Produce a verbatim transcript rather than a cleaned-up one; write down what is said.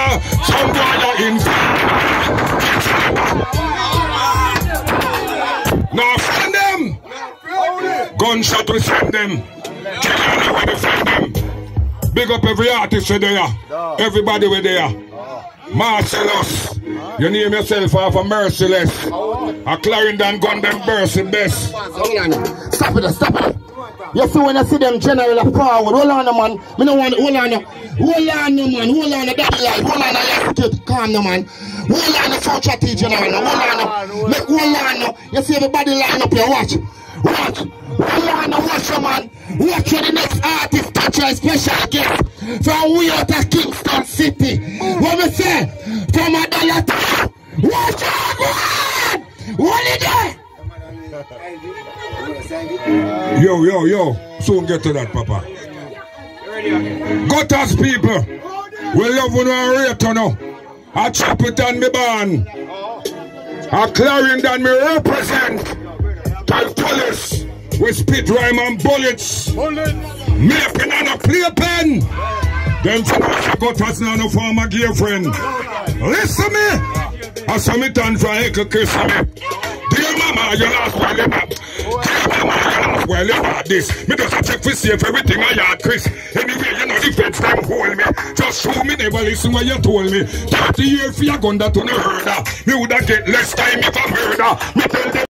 Some boy are in. Now find them. Gunshot will send them. Children will defend them. Big up every artist with there. Everybody with there. Marcellus. You name yourself off a Merciless. A Clarendon gun them burst the best. Stop it, stop it. You see when I see them general forward, hold on man. Me no want hold on. Hold on man, hold on the daddy life. Hold on, I have to calm no man. Hold on the future T general. Hold on. Make hold on. You see everybody line up here, watch. Watch. Hold on, watch your man. Watch for the next artist touch your special guest. From we out of Kingston City. What me say? From a dollar to watch out, man! Hold it there! Yo, yo, yo. Soon get to that, Papa. Gutters people. We love when we rate on now. I chop it on me ban. I Clarendon me represent. Tell police. We spit rhyme and bullets. Making on a playpen. Them for us gutters now no former girlfriend. Listen me. I saw me turn for Echo kiss me. Dear mama, you lost while you not. Dear mama, you lost while you not this. Me just check for safe everything I had, Chris. Anyway, you know the feds them hold me. Just show me never listen what you told me. thirty years for your gun that you no heard of. Me woulda get less time if I murder. Me tell them